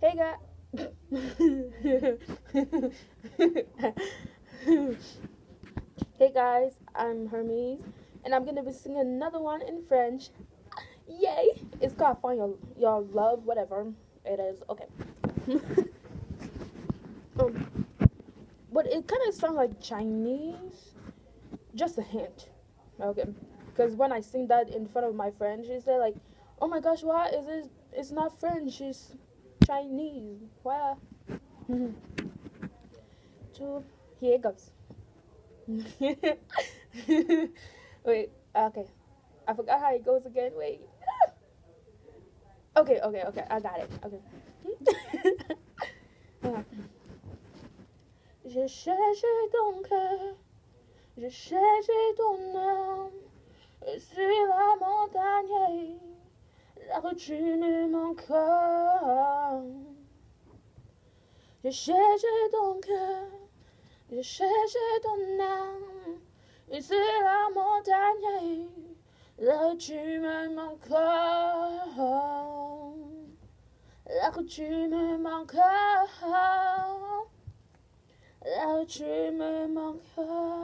Hey guys. Hey guys, I'm Hermes, and I'm gonna be singing another one in French. Yay! It's called Find Your Love, whatever it is. Okay. um, but it kind of sounds like Chinese. Just a hint. Okay. Because when I sing that in front of my friend, she said like, "Oh my gosh, why is it? It's not French. It's Chinese. Why?" So here it goes. Wait, okay. I forgot how it goes again. Wait. Okay. I got it. Okay. J'ai cherché ton cœur, j'ai cherché ton âme, et sur la montagne, la rue ne manqua. J'ai cherché ton cœur, j'ai cherché ton âme, et sur la montagne, là où tu me manques, là où tu me manques, là où tu me manques.